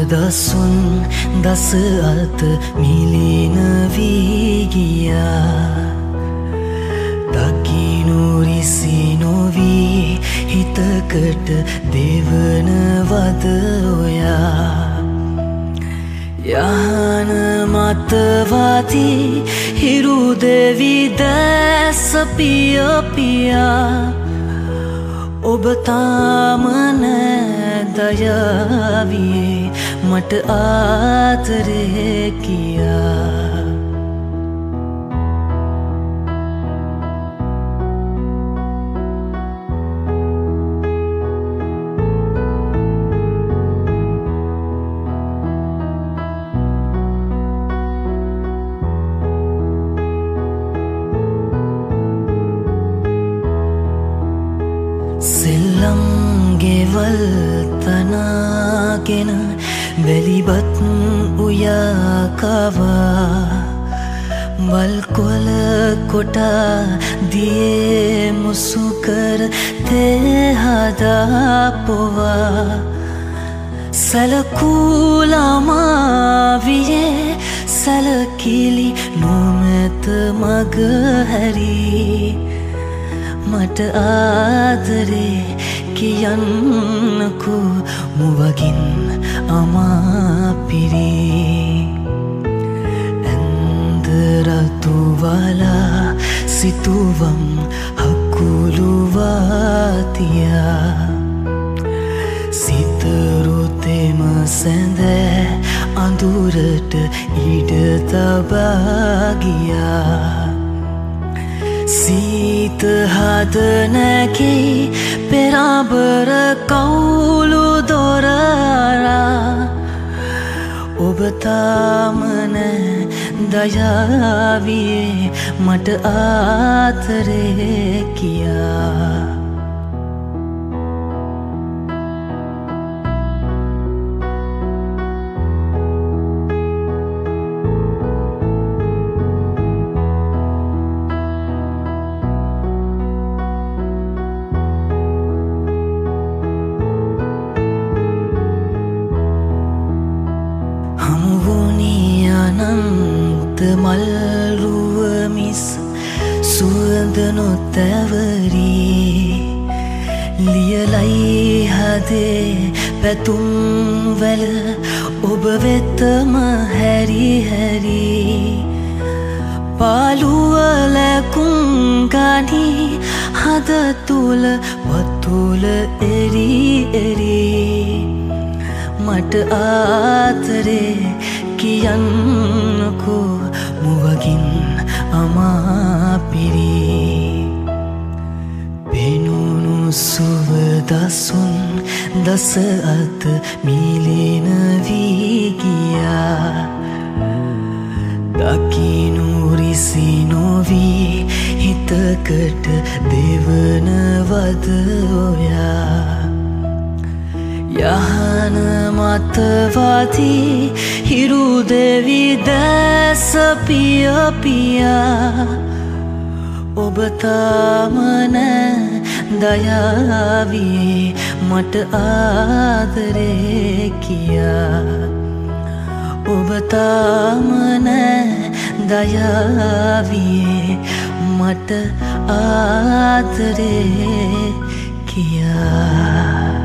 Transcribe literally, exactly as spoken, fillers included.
දසුන් දස අත මිලින වී ගියා. දකිනු රිසි නොවී හිතකට දෙවනවද ඔයා. යහන මතවදී හිරු දෙවි දැස පිය පියා. ඔබ තාම නෑ දයාවියේ මට ආදරේ කියා. සෙල්ලම් ගෙවල් තනාගෙන වැලිබත් උයා කවා. මල්කොල කොටා දියේ මුසු කර තේ හදා පොවා. සැලකුලාමා වියේ සැලකිලි නොමැත මග හැරී. මට ආදරේ කියන්නකෝ මුවගින් අමාපිරී. ඇන්ද රතුවලා සිතුවම් හකුළුවාතියා. සිතරුතෙම සැඳෑ අඳුරට ඉඩ තබා ගියා. සීත හද නැකී පෙරාබර කවුළු දොරරා. ඔබ තාම නෑ දයාවියේ මට ආදරේ කියා. අනන්ත මල්රුව මිස් සුවඳ නොතැවරී. ලියලයි හදේ පැතුම් වැල ඔබ වෙතම හැරි හැරි. පාළුව ලැකුම් ගනී හද තුල වතුල එරි එරි. මට ආදරේ කියන්නකෝ මුවගින් අමාපිරී. පෙනුණු සුව දසුන් දස අත මිලින වී ගියා. දකිනු රිසි නොවී හිතකට දෙවනවද ඔයා. යහන මතවදී හිරු දෙවි දැස පිය පියා. ඔබ තාම නෑ දයාවියේ මට ආදරේ කියා. ඔබ තාම නෑ දයාවියේ මට ආදරේ කියා.